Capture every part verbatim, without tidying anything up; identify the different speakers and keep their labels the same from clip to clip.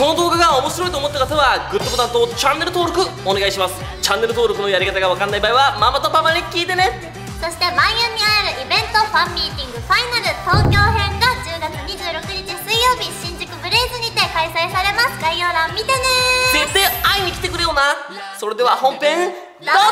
Speaker 1: この動画が面白いと思った方はグッドボタンとチャンネル登録お願いします。チャンネル登録のやり方が分かんない場合はママとパパに聞いてね。
Speaker 2: そして万有に会えるイベントファンミーティングファイナル東京編がじゅうがつにじゅうろくにち水曜日新宿ブレイズにて開催されます。概要欄見てね。
Speaker 1: 絶対会いに来てくれよな。それでは本編どうぞ。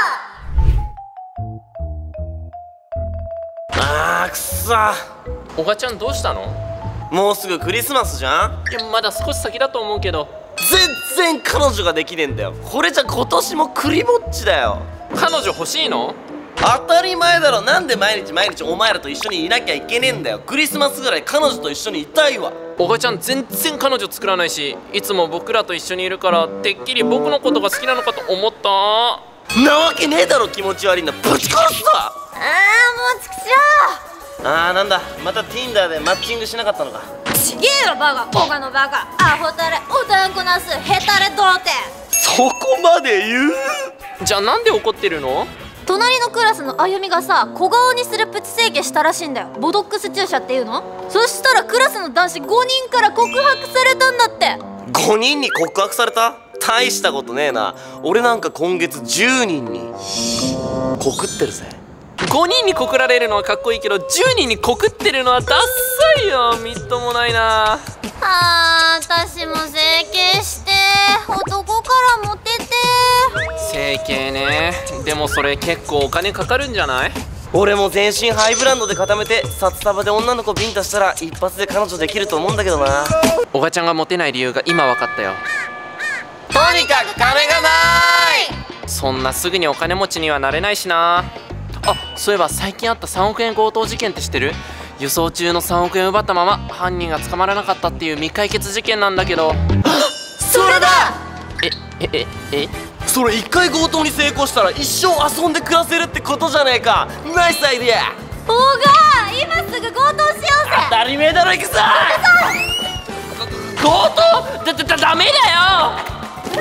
Speaker 1: あーくっさー。
Speaker 3: おがちゃんどうしたの？
Speaker 1: もうすぐクリスマスじゃん。
Speaker 3: いやまだ少し先だと思うけど。
Speaker 1: 全然彼女ができねえんだよ。これじゃ今年もクリぼっちだよ。
Speaker 3: 彼女欲しいの？
Speaker 1: 当たり前だろ。なんで毎日毎日お前らと一緒にいなきゃいけねえんだよ。クリスマスぐらい彼女と一緒にいたいわ。
Speaker 3: おがちゃん全然彼女作らないし、いつも僕らと一緒にいるからてっきり僕のことが好きなのかと思った。
Speaker 1: なわけねえだろ。気持ち悪いな。ぶち殺すわ。
Speaker 2: あーもうちくしょう。
Speaker 1: あーなんだ、また Tinder でマッチングしなかったのか。
Speaker 2: ちげえよバカ、ボカのバカ、アホタレ、おたんこなすヘタレ童貞。
Speaker 1: そこまで言う？
Speaker 3: じゃあなんで怒ってるの？
Speaker 2: 隣のクラスのあゆみがさ、小顔にするプチ整形したらしいんだよ。ボドックス注射っていうの？そしたらクラスの男子ごにんから告白されたんだって。
Speaker 1: ごにんに告白された？大したことねえな。俺なんか今月じゅうにんに告ってるぜ。
Speaker 3: ごにんに告られるのはかっこいいけどじゅうにんに告ってるのはダッサいよ。みっともないな。
Speaker 2: あー、私も整形して男からモテて。
Speaker 3: 整形ね。でもそれ結構お金かかるんじゃない？
Speaker 1: 俺も全身ハイブランドで固めて札束で女の子ビンタしたら一発で彼女できると思うんだけどな。
Speaker 3: おがちゃんがモテない理由が今分かったよ。
Speaker 1: とにかく金がない。
Speaker 3: そんなすぐにお金持ちにはなれないしな。あ、そういえば最近あったさんおくえん強盗事件って知ってる？輸送中のさんおくえん奪ったまま犯人が捕まらなかったっていう未解決事件なんだけど。
Speaker 1: それだ。
Speaker 3: ええええ
Speaker 1: それ一回強盗に成功したら一生遊んで暮らせるってことじゃねえか。ナイスアイデア。
Speaker 2: おが今すぐ強盗しようぜ。
Speaker 1: 当たり前だろ。行くぞ。
Speaker 3: 強盗だだだダメだよ。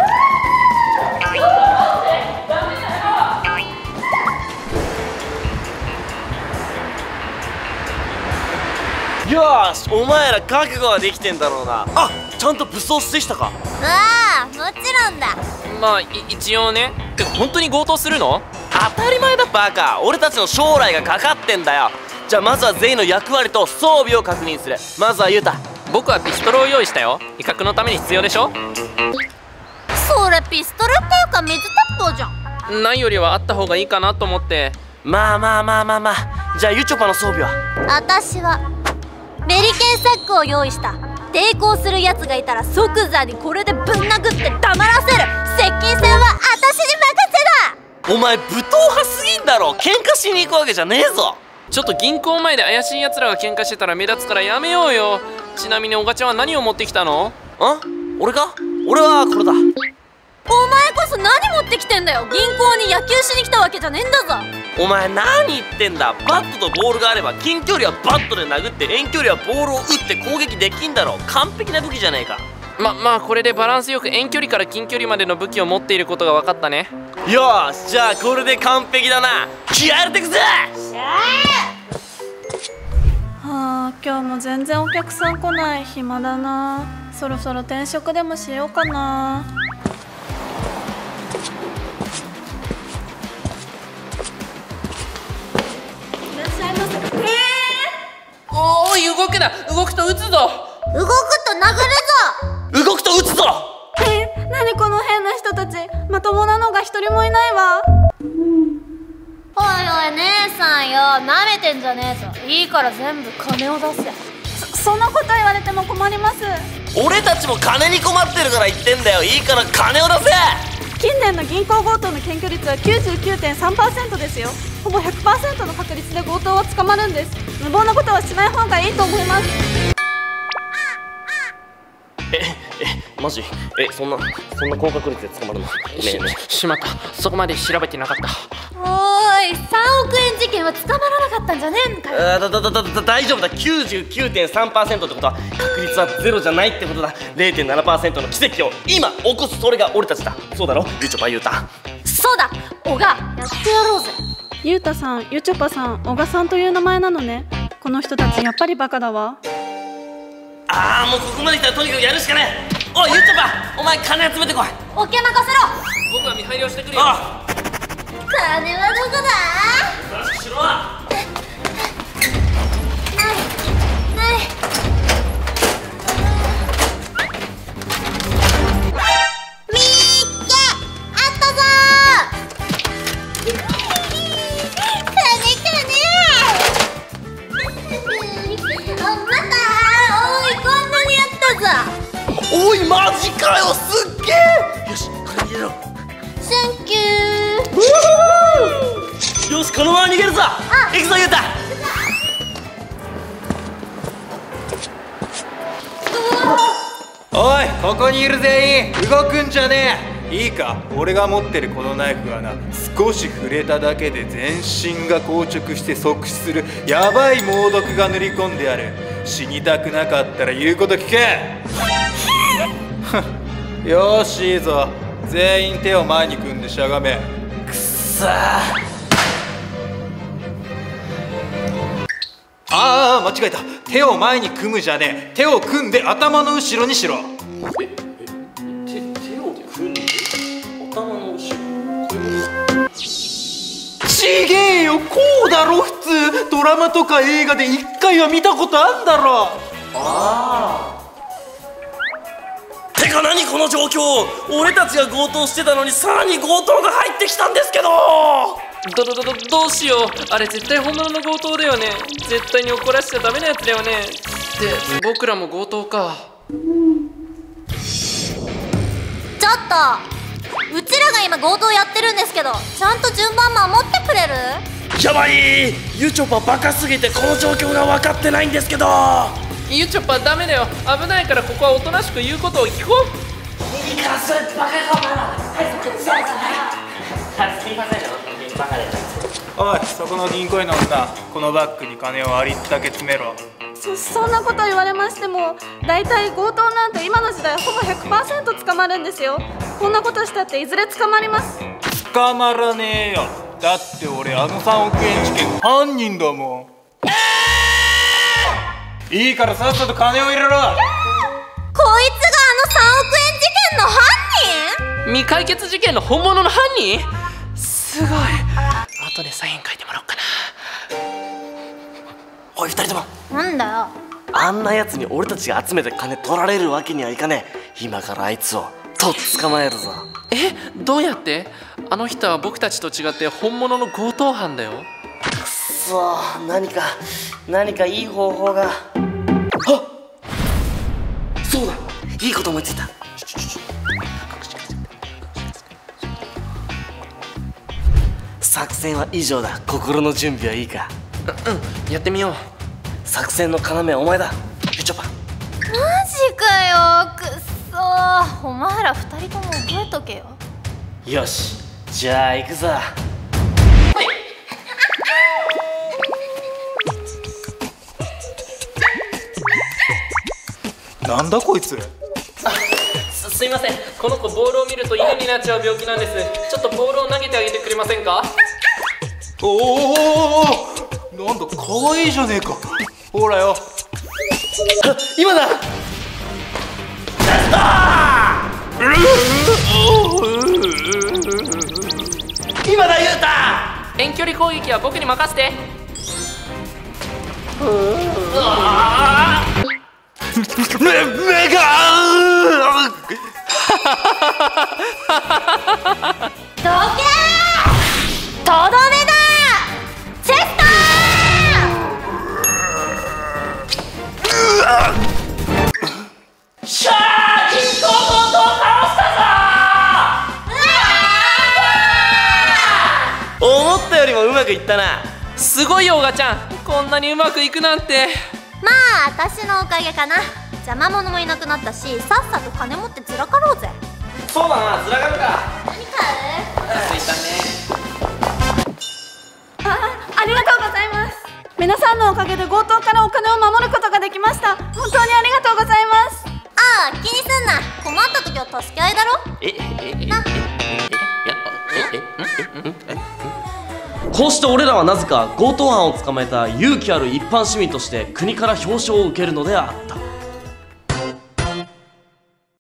Speaker 1: よーし、お前ら覚悟はできてんだろうな。あ、ちゃんと武装してきたか。
Speaker 2: ああ、もちろんだ。
Speaker 3: まあ一応ね。てか本当に強盗するの？
Speaker 1: 当たり前だバカ。俺たちの将来がかかってんだよ。じゃあまずは全員の役割と装備を確認する。まずはユウタ。
Speaker 3: 僕はピストルを用意したよ。威嚇のために必要でしょ？
Speaker 2: それピストルっていうか水鉄砲じゃん。
Speaker 3: ないよりはあった方がいいかなと思って。
Speaker 1: まあまあまあまあまあ。じゃあユチョパの装備は？
Speaker 2: 私はメリケンサックを用意した。抵抗するやつがいたら即座にこれでぶん殴って黙らせる。接近戦は私に任せだ。
Speaker 1: お前武闘派すぎんだろ。喧嘩しに行くわけじゃねえぞ。
Speaker 3: ちょっと銀行前で怪しい奴らが喧嘩してたら目立つからやめようよ。ちなみにおがちゃんは何を持ってきたの？
Speaker 1: あ、俺か？俺はこれだ。
Speaker 2: お前こそ何持ってきてんだよ。銀行に野球しに来たわけじゃねえんだぞ。
Speaker 1: お前何言ってんだ。バットとボールがあれば近距離はバットで殴って遠距離はボールを打って攻撃できんだろ。完璧な武器じゃねえか。
Speaker 3: ままあこれでバランスよく遠距離から近距離までの武器を持っていることが分かったね。
Speaker 1: よーし、じゃあこれで完璧だな。気合入れてくぜ。
Speaker 4: はあ、今日も全然お客さん来ない。暇だな。そろそろ転職でもしようかな。いらっしゃいませ。え
Speaker 3: ー、おーい、動くな。動くと撃つぞ。
Speaker 2: 動くと殴るぞ。
Speaker 1: 動くと撃つぞ。
Speaker 4: え、なにこの変な人たち。まともなのが一人もいないわ。
Speaker 2: おいおい姉さんよ、なめてんじゃねえぞ。いいから全部金を出せ。
Speaker 4: そ、そんなこと言われても困ります。
Speaker 1: 俺たちも金に困ってるから言ってんだよ。いいから金を出せ。
Speaker 4: 近年の銀行強盗の検挙率は きゅうじゅうきゅうてんさんパーセント ですよ。ほぼ ひゃくパーセント の確率で強盗は捕まるんです。無謀なことはしない方がいいと思います。
Speaker 1: え、え、マジ？え、そんな、そんな高確率で捕まるの？ねえねえ。
Speaker 3: しまった。そこまで調べてなかった。
Speaker 2: おーい、さんおくえん事件は捕まらなかったんじゃねえんかよ。
Speaker 1: あーだだだだだ大丈夫だ。 きゅうじゅうきゅうてんさんパーセント ってことは確率はゼロじゃないってことだ。 れいてんななパーセント の奇跡を今起こす。それが俺たちだ。そうだろゆちょぱゆうた。
Speaker 2: そうだ、おがやってやろうぜ。
Speaker 4: ゆうたさん、ゆちょぱさん、小賀さんという名前なのね。この人たちやっぱりバカだわ。
Speaker 1: ああ、もうここまで来たらとにかくやるしかねえ。 おいゆうちょぱ、お前金集めてこい。
Speaker 2: オッケー、任せろ。
Speaker 3: 僕は見張りをしてくるよ。
Speaker 1: あ
Speaker 2: 金はどこだ？
Speaker 1: あ、しろ。
Speaker 2: ないない。みーっけ、あったぞー。金金。あ、また。おい、こんなにあったぞ。
Speaker 1: おいマジかよ、すっげえ。よし金入れろ。
Speaker 2: センキュー。
Speaker 1: よしこのまま逃げるぞ。行くぞゆうた。
Speaker 5: おい、ここにいる全員動くんじゃねえ。いいか、俺が持ってるこのナイフはな、少し触れただけで全身が硬直して即死するヤバい猛毒が塗り込んである。死にたくなかったら言うこと聞け。よーし、いいぞ。全員手を前に組んでしゃがめ。
Speaker 1: くっさー。
Speaker 5: ああ、間違えた。手を前に組むじゃねえ。手を組んで頭の後ろにしろ。
Speaker 1: ええ手手を組んで頭の後ろ、こういうこと？
Speaker 5: ちげえよ、こうだろ普通。ドラマとか映画で一回は見たことあんだろ。
Speaker 1: ああ。てか何この状況。俺たちが強盗してたのにさらに強盗が入ってきたんですけど。
Speaker 3: どどどどどうしよう。あれ絶対本物の強盗だよね。絶対に怒らしちゃダメなやつだよね。で僕らも強盗か。
Speaker 2: ちょっと、うちらが今強盗やってるんですけど、ちゃんと順番守ってくれる？
Speaker 1: やばい、ゆちょぱバカすぎてこの状況が分かってないんですけど。
Speaker 3: ゆちょぱダメだよ。危ないからここはおとなしく言うことを聞こう。
Speaker 1: いいからそれってバカかお前ら。はい、すいませんよ、バカで。
Speaker 5: おい、そこの銀行員の女、このバッグに金をありったけ詰めろ。
Speaker 4: そそんなこと言われましても、大体強盗なんて今の時代ほぼ ひゃくパーセント 捕まるんですよ。こんなことしたっていずれ捕まります。
Speaker 5: 捕まらねえよ。だって俺あのさんおくえん事件の犯人だもん。いいからさっさと金を入れろ。
Speaker 2: こいつがあのさんおくえん事件の犯人？
Speaker 3: 未解決事件の本物の犯人？すごい。後でサイン書いてもらおうかな。
Speaker 1: おい二人とも、
Speaker 2: なんだよ。
Speaker 1: あんなやつに俺たちが集めた金取られるわけにはいかねえ。今からあいつをとっ捕まえるぞ。
Speaker 3: え、どうやって？あの人は僕たちと違って本物の強盗犯だよ。
Speaker 1: くっそー、何か何かいい方法が。あっ、そうだ、いいこと思いついた。作戦は以上だ。心の準備はいいか？
Speaker 3: うん、やってみよう。
Speaker 1: 作戦の要はお前だ、ゆちょぱ。
Speaker 2: マジかよ、くっそー。お前ら二人とも覚えとけよ。
Speaker 1: よし、じゃあ行くぞ。
Speaker 5: なんだこいつ。
Speaker 3: す, すいません、この子ボールを見ると犬になっちゃう病気なんです。ちょっとボールを投げてあげてくれませんか？
Speaker 5: おおおお、なんだ可愛いじゃねえか。ほらよ。
Speaker 1: 今だ。今だ、ゆうた。
Speaker 3: 遠距離攻撃は僕に任せて。
Speaker 1: 目目が
Speaker 2: どけー。とどめだ。チェストー。
Speaker 1: しゃー、銀行強盗を倒したぞー。思ったよりもうまくいったな。
Speaker 3: すごいよ、おがちゃん。こんなにうまくいくなんて。
Speaker 2: まあ私のおかげかな。邪魔者もいなくなったし、さっさと金持ってずらかろうぜ。
Speaker 1: そうだな、ずらかるか。
Speaker 2: 何買う？
Speaker 3: ついたね。
Speaker 4: あ、ありがとうございます。皆さんのおかげで強盗からお金を守ることができました。本当にありがとうございます。
Speaker 2: ああ、気にすんな。困った時は助け合いだろ。
Speaker 1: ええええ
Speaker 2: な。
Speaker 1: こうして俺らはなぜか強盗犯を捕まえた勇気ある一般市民として国から表彰を受けるのであった。